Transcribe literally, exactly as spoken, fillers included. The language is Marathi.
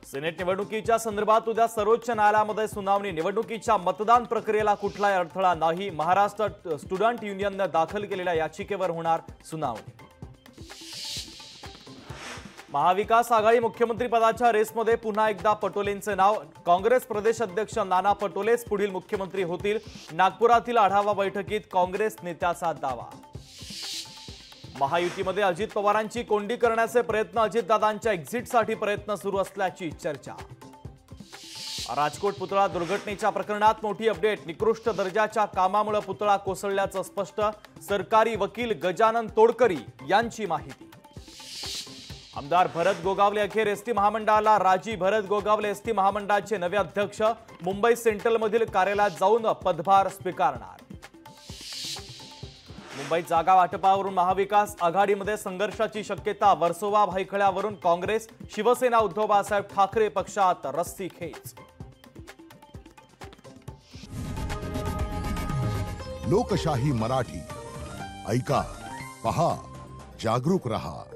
सिनेट निवडणुकीच्या संदर्भात उद्या सर्वोच्च न्यायालयामध्ये सुनावणी। निवडणुकीच्या मतदान प्रक्रियेला कुठलाही अडथळा नाही। महाराष्ट्र स्टुडंट युनियनने दाखल केलेल्या याचिकेवर होणार सुनावणी। महाविकास आघाडी मुख्यमंत्री पदाच्या रेसमध्ये पुन्हा एकदा पटोलेंचे नाव। काँग्रेस प्रदेश अध्यक्ष नाना पटोलेच पुढील मुख्यमंत्री होतील। नागपुरातील आढावा बैठकीत काँग्रेस नेत्याचा दावा। महायुतीमध्ये अजित पवारांची कोंडी करण्याचे प्रयत्न, अजितदादांच्या एक्झिटसाठी प्रयत्न सुरू असल्याची चर्चा। राजकोट पुतळा दुर्घटनेच्या प्रकरणात मोठी अपडेट। निकृष्ट दर्जाच्या कामामुळे पुतळा कोसळल्याचं स्पष्ट। सरकारी वकील गजानन तोडकरी यांची माहिती। आमदार भरत गोगावले अखेर एसटी महामंडळाला राजी। भरत गोगावले एसटी महामंडळाचे नवे अध्यक्ष। मुंबई सेंट्रलमधील कार्यालयात जाऊन पदभार स्वीकारणार। मुंबईत जागा वाटपावरून महाविकास आघाडीमध्ये संघर्षाची शक्यता। वर्सोवा भायखळ्यावरून काँग्रेस, शिवसेना उद्धव बाळासाहेब ठाकरे पक्षात रस्सीखेच। लोकशाही मराठी ऐका, पहा, जागरूक रहा।